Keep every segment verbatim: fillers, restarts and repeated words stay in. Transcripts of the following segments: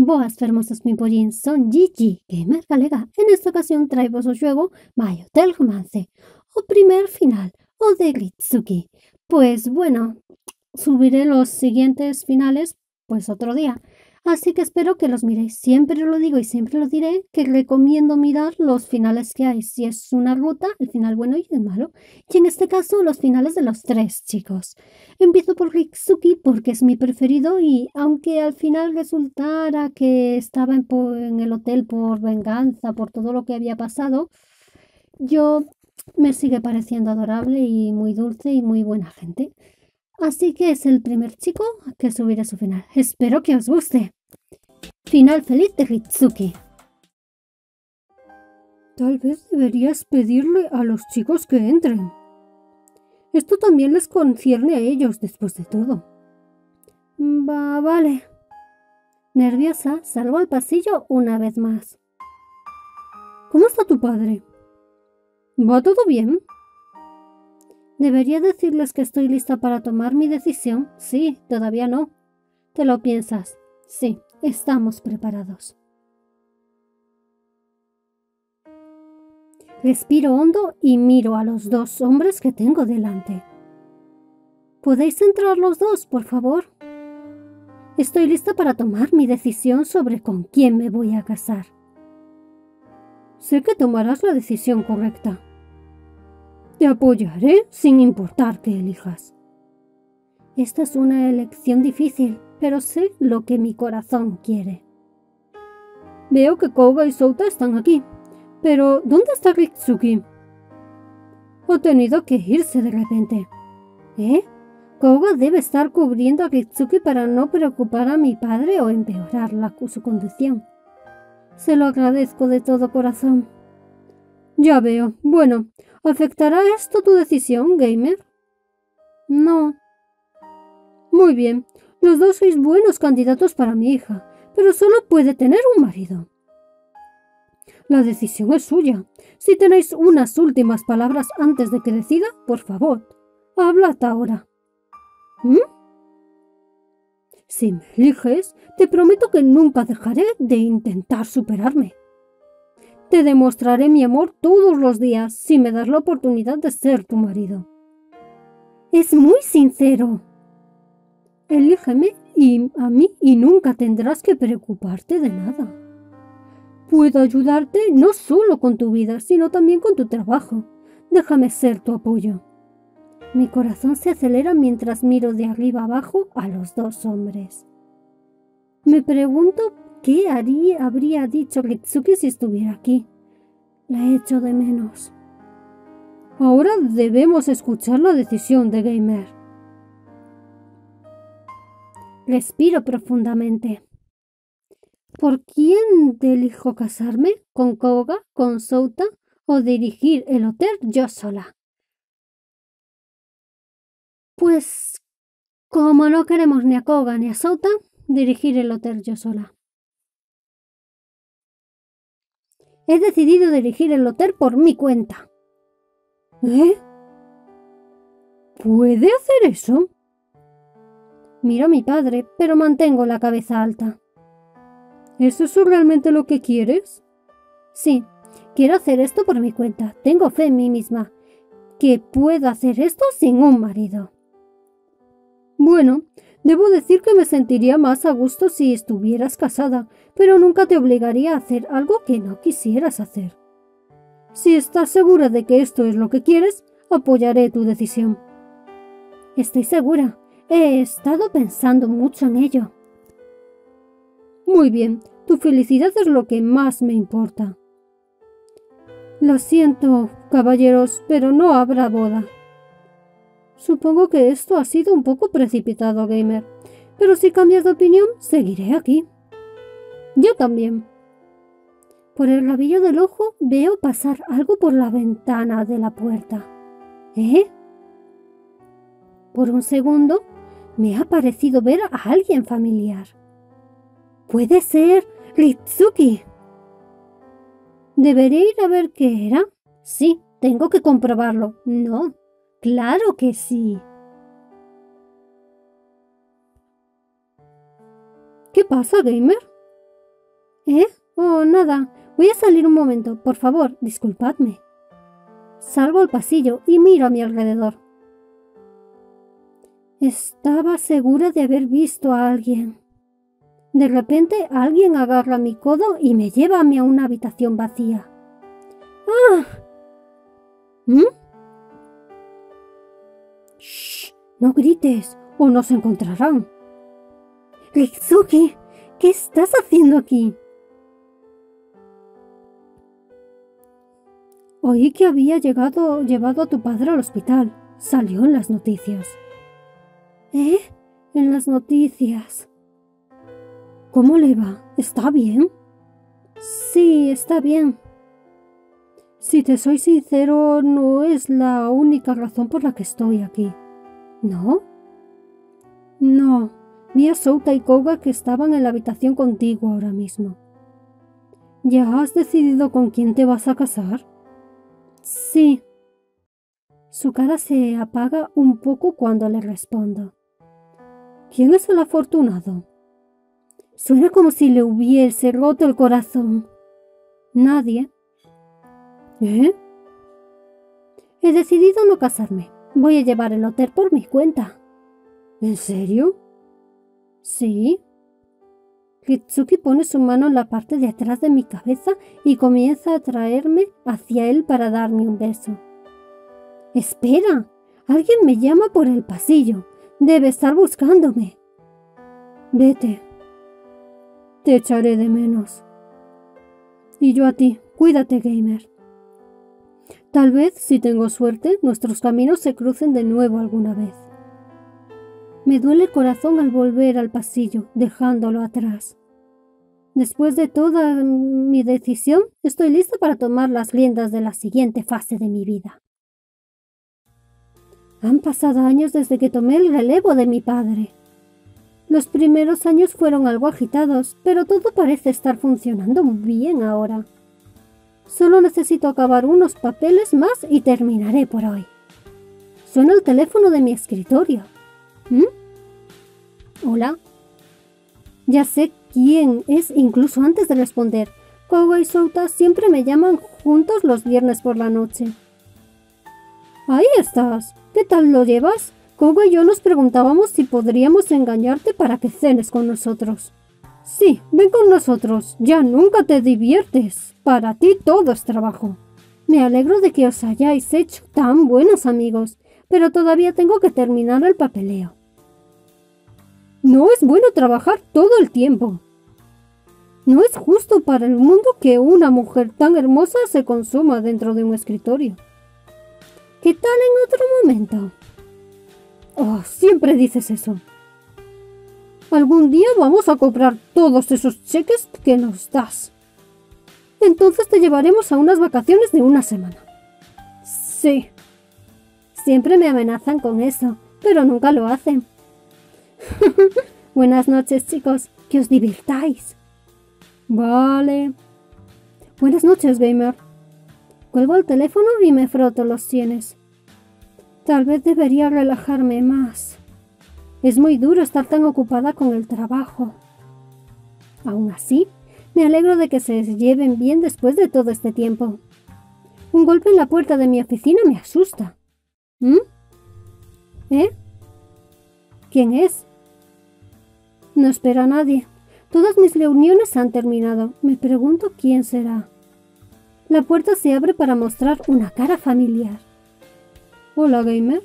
Boas fermosos mi pollín, son Gigi, gamer galega. En esta ocasión traemos o juego My Hotel Romance, o primer final, o de Ritsuki. Pues bueno, subiré los siguientes finales pues otro día. Así que espero que los miréis. Siempre lo digo y siempre lo diré, que recomiendo mirar los finales que hay. Si es una ruta, el final bueno y el malo. Y en este caso, los finales de los tres chicos. Empiezo por Ritsuki porque es mi preferido y aunque al final resultara que estaba en, en el hotel por venganza, por todo lo que había pasado, yo me sigue pareciendo adorable y muy dulce y muy buena gente. Así que es el primer chico que subirá su final. Espero que os guste. Final feliz de Ritsuki. Tal vez deberías pedirle a los chicos que entren. Esto también les concierne a ellos después de todo. Va, vale. Nerviosa, salgo al pasillo una vez más. ¿Cómo está tu padre? ¿Va todo bien? ¿Debería decirles que estoy lista para tomar mi decisión? Sí, todavía no. ¿Te lo piensas? Sí, estamos preparados. Respiro hondo y miro a los dos hombres que tengo delante. ¿Podéis entrar los dos, por favor? Estoy lista para tomar mi decisión sobre con quién me voy a casar. Sé que tomarás la decisión correcta. Te apoyaré sin importar qué elijas. Esta es una elección difícil, pero sé lo que mi corazón quiere. Veo que Koga y Souta están aquí, pero ¿dónde está Ritsuki? Ha tenido que irse de repente. ¿Eh? Koga debe estar cubriendo a Ritsuki para no preocupar a mi padre o empeorar la, su condición. Se lo agradezco de todo corazón. Ya veo. Bueno, ¿afectará esto tu decisión, gamer? No. Muy bien. Los dos sois buenos candidatos para mi hija, pero solo puede tener un marido. La decisión es suya. Si tenéis unas últimas palabras antes de que decida, por favor, hablad ahora. ¿Mm? Si me eliges, te prometo que nunca dejaré de intentar superarme. Te demostraré mi amor todos los días si me das la oportunidad de ser tu marido. Es muy sincero. Elígeme y a mí y nunca tendrás que preocuparte de nada. Puedo ayudarte no solo con tu vida, sino también con tu trabajo. Déjame ser tu apoyo. Mi corazón se acelera mientras miro de arriba abajo a los dos hombres. Me pregunto qué haría, habría dicho Ritsuki si estuviera aquí. La echo de menos. Ahora debemos escuchar la decisión de Gamer. Respiro profundamente. ¿Por quién elijo casarme? ¿Con Koga? ¿Con Souta? ¿O dirigir el hotel yo sola? Pues, como no queremos ni a Koga ni a Souta, dirigir el hotel yo sola. He decidido dirigir el hotel por mi cuenta. ¿Eh? ¿Puede hacer eso? Miro a mi padre, pero mantengo la cabeza alta. ¿Es eso realmente lo que quieres? Sí, quiero hacer esto por mi cuenta. Tengo fe en mí misma, que puedo hacer esto sin un marido. Bueno, debo decir que me sentiría más a gusto si estuvieras casada, pero nunca te obligaría a hacer algo que no quisieras hacer. Si estás segura de que esto es lo que quieres, apoyaré tu decisión. Estoy segura. He estado pensando mucho en ello. Muy bien, tu felicidad es lo que más me importa. Lo siento, caballeros, pero no habrá boda. Supongo que esto ha sido un poco precipitado, gamer, pero si cambias de opinión, seguiré aquí. Yo también. Por el rabillo del ojo veo pasar algo por la ventana de la puerta. ¿Eh? Por un segundo me ha parecido ver a alguien familiar. Puede ser Ritsuki. ¿Debería ir a ver qué era? Sí, tengo que comprobarlo. No, claro que sí. ¿Qué pasa, gamer? ¿Eh? Oh, nada. Voy a salir un momento. Por favor, disculpadme. Salgo al pasillo y miro a mi alrededor. Estaba segura de haber visto a alguien. De repente, alguien agarra mi codo y me lleva a una habitación vacía. ¡Ah! ¿Mm? ¡Shh! No grites o nos encontrarán. Ritsuki, ¿qué estás haciendo aquí? Oí que había llegado, llevado a tu padre al hospital. Salió en las noticias. ¿Eh? En las noticias. ¿Cómo le va? ¿Está bien? Sí, está bien. Si te soy sincero, no es la única razón por la que estoy aquí. ¿No? No. Vi a Souta y Koga que estaban en la habitación contigo ahora mismo. ¿Ya has decidido con quién te vas a casar? Sí. Su cara se apaga un poco cuando le respondo. ¿Quién es el afortunado? Suena como si le hubiese roto el corazón. Nadie. ¿Eh? He decidido no casarme. Voy a llevar el hotel por mi cuenta. ¿En serio? Sí. Ritsuki pone su mano en la parte de atrás de mi cabeza y comienza a traerme hacia él para darme un beso. ¡Espera! Alguien me llama por el pasillo. Debe estar buscándome. Vete. Te echaré de menos. Y yo a ti. Cuídate, gamer. Tal vez, si tengo suerte, nuestros caminos se crucen de nuevo alguna vez. Me duele el corazón al volver al pasillo, dejándolo atrás. Después de toda mi decisión, estoy lista para tomar las riendas de la siguiente fase de mi vida. Han pasado años desde que tomé el relevo de mi padre. Los primeros años fueron algo agitados, pero todo parece estar funcionando bien ahora. Solo necesito acabar unos papeles más y terminaré por hoy. Suena el teléfono de mi escritorio. ¿Mm? ¿Hola? Ya sé quién es incluso antes de responder. Koga y Souta siempre me llaman juntos los viernes por la noche. Ahí estás. ¿Qué tal lo llevas? Koga y yo nos preguntábamos si podríamos engañarte para que cenes con nosotros. Sí, ven con nosotros. Ya nunca te diviertes. Para ti todo es trabajo. Me alegro de que os hayáis hecho tan buenos amigos, pero todavía tengo que terminar el papeleo. No es bueno trabajar todo el tiempo. No es justo para el mundo que una mujer tan hermosa se consuma dentro de un escritorio. ¿Qué tal en otro momento? Oh, siempre dices eso. Algún día vamos a cobrar todos esos cheques que nos das. Entonces te llevaremos a unas vacaciones de una semana. Sí. Siempre me amenazan con eso, pero nunca lo hacen. Buenas noches, chicos. Que os divirtáis. Vale. Buenas noches, gamer. Cuelgo el teléfono y me froto los sienes. Tal vez debería relajarme más. Es muy duro estar tan ocupada con el trabajo. Aún así, me alegro de que se lleven bien después de todo este tiempo. Un golpe en la puerta de mi oficina me asusta. ¿Mm? ¿Eh? ¿Quién es? No espero a nadie. Todas mis reuniones han terminado. Me pregunto quién será. La puerta se abre para mostrar una cara familiar. Hola, gamer.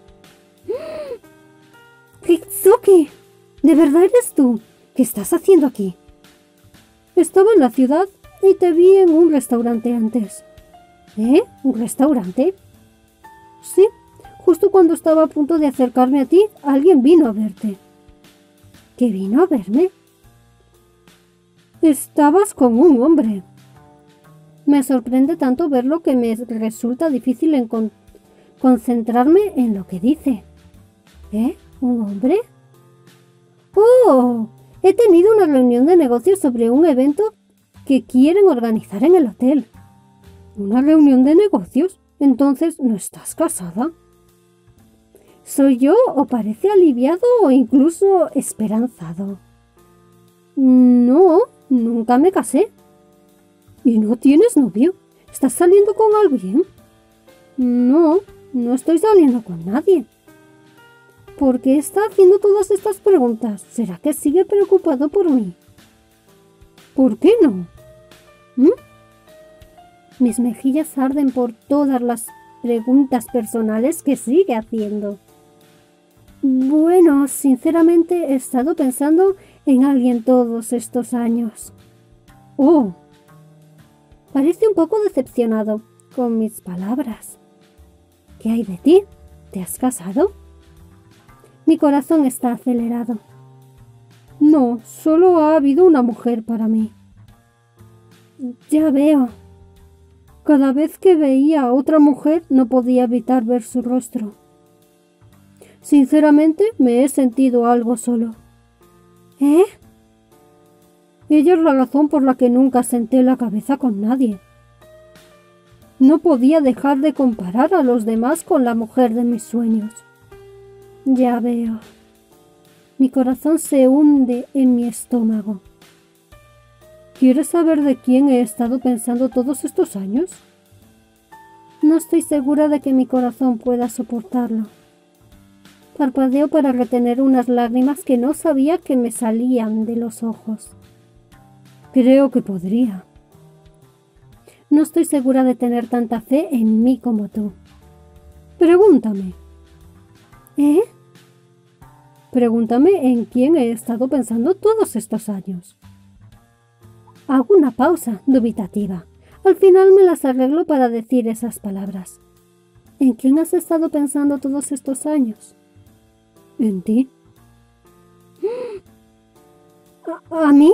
Ritsuki, ¿de verdad eres tú? ¿Qué estás haciendo aquí? Estaba en la ciudad y te vi en un restaurante antes. ¿Eh? ¿Un restaurante? Sí, justo cuando estaba a punto de acercarme a ti, alguien vino a verte. ¿Qué vino a verme? Estabas con un hombre. Me sorprende tanto verlo que me resulta difícil encon- concentrarme en lo que dice. ¿Eh? ¿Un hombre? ¡Oh! He tenido una reunión de negocios sobre un evento que quieren organizar en el hotel. ¿Una reunión de negocios? Entonces, ¿no estás casada? ¿Soy yo o parece aliviado o incluso esperanzado? No, nunca nunca me casé. ¿Y no tienes novio? ¿Estás saliendo con alguien? No, no estoy saliendo con nadie. ¿Por qué está haciendo todas estas preguntas? ¿Será que sigue preocupado por mí? ¿Por qué no? ¿Mm? Mis mejillas arden por todas las preguntas personales que sigue haciendo. Bueno, sinceramente he estado pensando en alguien todos estos años. Oh, parece un poco decepcionado con mis palabras. ¿Qué hay de ti? ¿Te has casado? Mi corazón está acelerado. No, solo ha habido una mujer para mí. Ya veo. Cada vez que veía a otra mujer no podía evitar ver su rostro. Sinceramente me he sentido algo solo. ¿Eh? Ella es la razón por la que nunca senté la cabeza con nadie. No podía dejar de comparar a los demás con la mujer de mis sueños. Ya veo. Mi corazón se hunde en mi estómago. ¿Quieres saber de quién he estado pensando todos estos años? No estoy segura de que mi corazón pueda soportarlo. Parpadeo para retener unas lágrimas que no sabía que me salían de los ojos. Creo que podría. No estoy segura de tener tanta fe en mí como tú. Pregúntame. ¿Eh? Pregúntame en quién he estado pensando todos estos años. Hago una pausa dubitativa. Al final me las arreglo para decir esas palabras. ¿En quién has estado pensando todos estos años? ¿En ti? ¿A, a mí?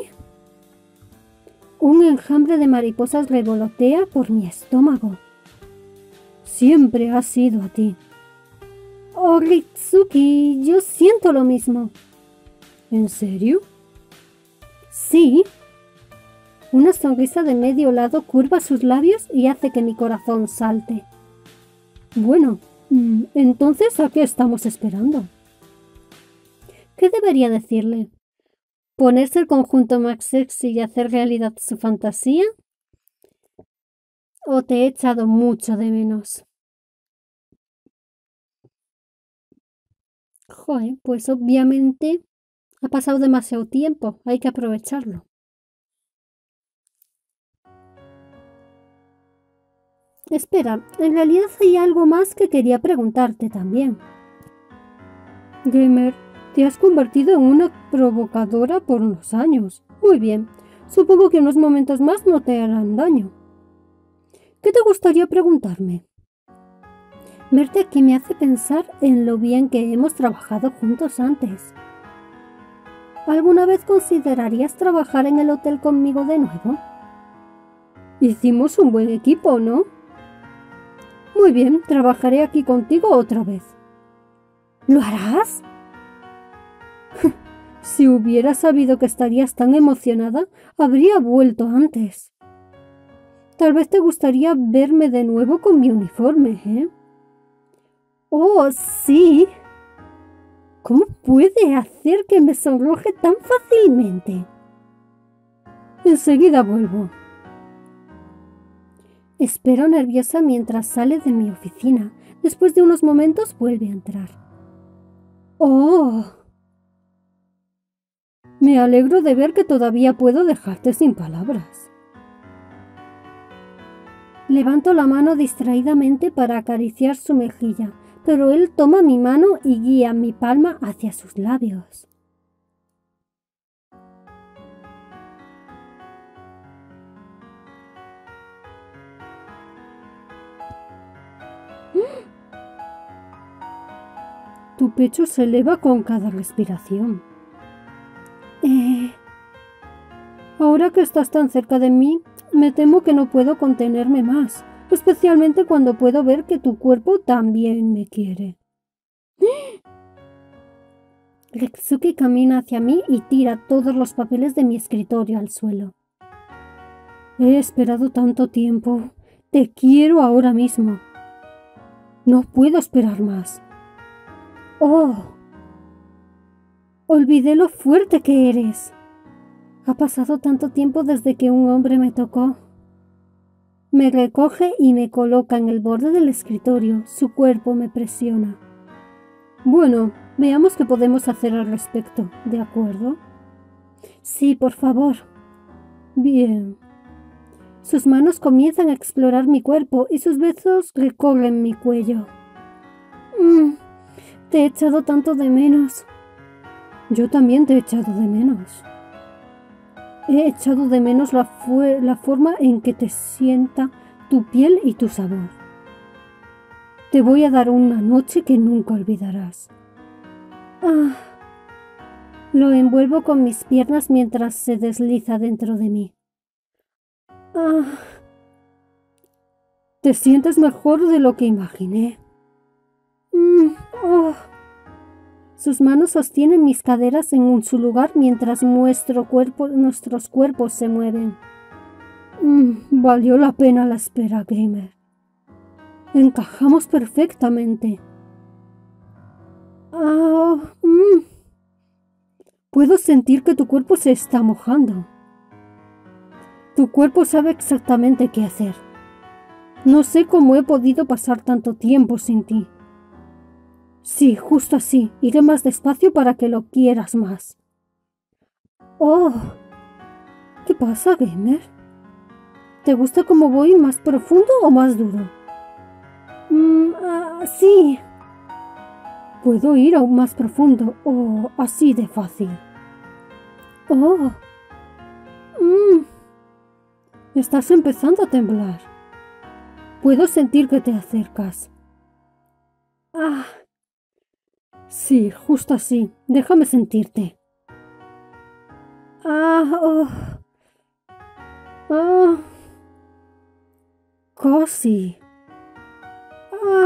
Un enjambre de mariposas revolotea por mi estómago. Siempre ha sido a ti. Oh, Ritsuki, yo siento lo mismo. ¿En serio? Sí. Una sonrisa de medio lado curva sus labios y hace que mi corazón salte. Bueno, entonces, ¿a qué estamos esperando? ¿Qué debería decirle? ¿Ponerse el conjunto más sexy y hacer realidad su fantasía? ¿O te he echado mucho de menos? Joder, pues obviamente ha pasado demasiado tiempo, hay que aprovecharlo. Espera, en realidad hay algo más que quería preguntarte también. Gamer, te has convertido en una provocadora por unos años. Muy bien, supongo que unos momentos más no te harán daño. ¿Qué te gustaría preguntarme? Verte aquí me hace pensar en lo bien que hemos trabajado juntos antes. ¿Alguna vez considerarías trabajar en el hotel conmigo de nuevo? Hicimos un buen equipo, ¿no? Muy bien, trabajaré aquí contigo otra vez. ¿Lo harás? Si hubiera sabido que estarías tan emocionada, habría vuelto antes. Tal vez te gustaría verme de nuevo con mi uniforme, ¿eh? ¡Oh, sí! ¿Cómo puede hacer que me sonroje tan fácilmente? Enseguida vuelvo. Espero nerviosa mientras sale de mi oficina. Después de unos momentos vuelve a entrar. ¡Oh! Me alegro de ver que todavía puedo dejarte sin palabras. Levanto la mano distraídamente para acariciar su mejilla, pero él toma mi mano y guía mi palma hacia sus labios. Tu pecho se eleva con cada respiración. Eh... Ahora que estás tan cerca de mí, me temo que no puedo contenerme más, especialmente cuando puedo ver que tu cuerpo también me quiere. Ritsuki camina hacia mí y tira todos los papeles de mi escritorio al suelo. He esperado tanto tiempo. Te quiero ahora mismo. No puedo esperar más. ¡Oh! Olvidé lo fuerte que eres. Ha pasado tanto tiempo desde que un hombre me tocó. Me recoge y me coloca en el borde del escritorio. Su cuerpo me presiona. Bueno, veamos qué podemos hacer al respecto, ¿de acuerdo? Sí, por favor. Bien. Sus manos comienzan a explorar mi cuerpo y sus besos recorren mi cuello. Mm, te he echado tanto de menos. Yo también te he echado de menos. He echado de menos la, la forma en que te sienta tu piel y tu sabor. Te voy a dar una noche que nunca olvidarás. Ah. Lo envuelvo con mis piernas mientras se desliza dentro de mí. Ah. Te sientes mejor de lo que imaginé. Mm, oh. Sus manos sostienen mis caderas en su lugar mientras nuestro cuerpo, nuestros cuerpos se mueven. Mm, valió la pena la espera, gamer. Encajamos perfectamente. Ah, mm. Puedo sentir que tu cuerpo se está mojando. Tu cuerpo sabe exactamente qué hacer. No sé cómo he podido pasar tanto tiempo sin ti. Sí, justo así. Iré más despacio para que lo quieras más. Oh. ¿Qué pasa, gamer? ¿Te gusta cómo voy más profundo o más duro? Mm, uh, sí. Puedo ir aún más profundo o así de fácil. Oh. Mm. Estás empezando a temblar. Puedo sentir que te acercas. Ah. Sí, justo así. Déjame sentirte. Ah, oh. Ah. Casi. Ah.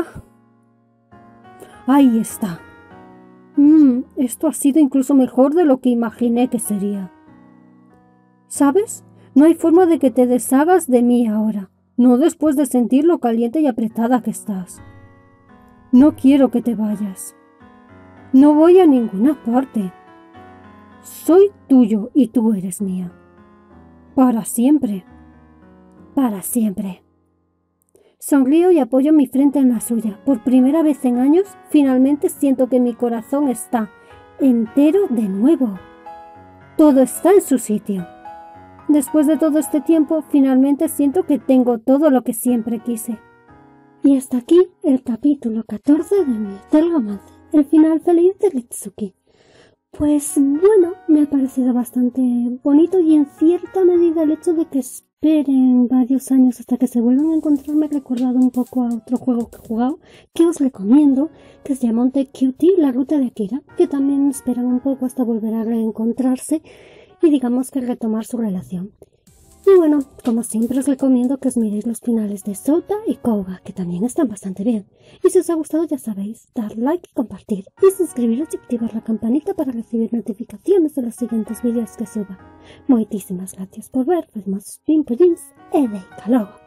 Ahí está. Mm, esto ha sido incluso mejor de lo que imaginé que sería. ¿Sabes? No hay forma de que te deshagas de mí ahora, no después de sentir lo caliente y apretada que estás. No quiero que te vayas. No voy a ninguna parte. Soy tuyo y tú eres mía. Para siempre. Para siempre. Sonrío y apoyo mi frente en la suya. Por primera vez en años, finalmente siento que mi corazón está entero de nuevo. Todo está en su sitio. Después de todo este tiempo, finalmente siento que tengo todo lo que siempre quise. Y hasta aquí el capítulo catorce de mi Hotel Romance, el final feliz de Ritsuki. Pues bueno, me ha parecido bastante bonito y en cierta medida el hecho de que esperen varios años hasta que se vuelvan a encontrar me ha recordado un poco a otro juego que he jugado, que os recomiendo, que se llama Cutie, la ruta de Akira, que también esperan un poco hasta volver a reencontrarse y digamos que retomar su relación. Y bueno, como siempre os recomiendo que os miréis los finales de Sota y Kouga, que también están bastante bien. Y si os ha gustado ya sabéis, dar like y compartir, y suscribiros y activar la campanita para recibir notificaciones de los siguientes vídeos que suba. Muchísimas gracias por ver, pues más bien, e de calor.